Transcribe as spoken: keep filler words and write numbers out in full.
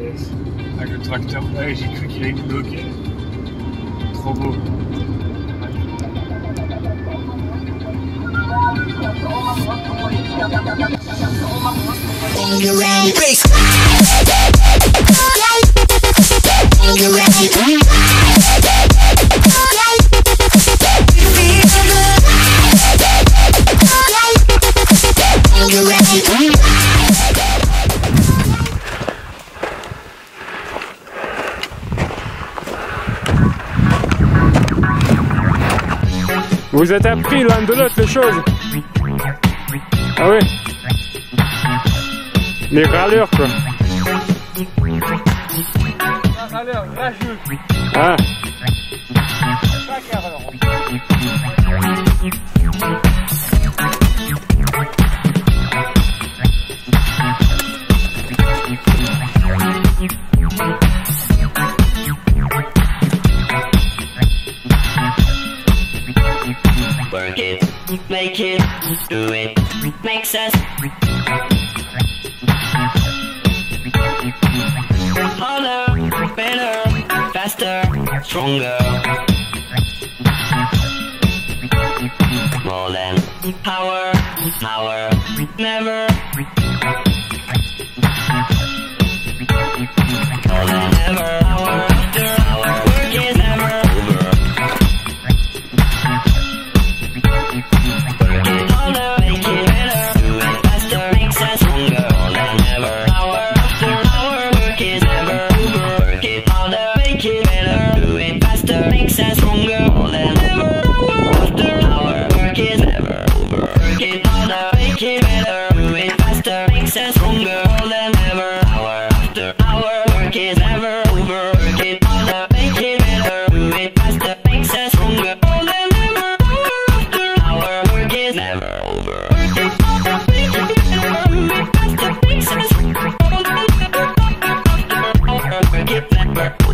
vitesse. Avec le tracteur là, et j'ai cru qu'il allait me bloquer. Trop beau. Vous êtes appris l'un de l'autre les choses. Ah oui. Les râleurs quoi. Un râleur rageux. Ah. Chaque erreur. Work it, make it, do it, makes us harder, better, faster, stronger. More than power, power, never. More than ever, hour after hour, work is never over. Work it harder, make it better, do it faster, makes us stronger. More than ever, hour after hour, work is never over. Work it harder, make it better, do it faster, makes us stronger. More than ever, hour after hour, work is never over. Work it harder, make it better, do it faster, makes us stronger. More than ever, hour after hour, work is never over. Work it harder, make it better, do it faster, makes us stronger. More than ever, hour after hour, work is never over. Work it harder, make it better, do it faster, makes us stronger. More than ever, hour after hour, work is never over.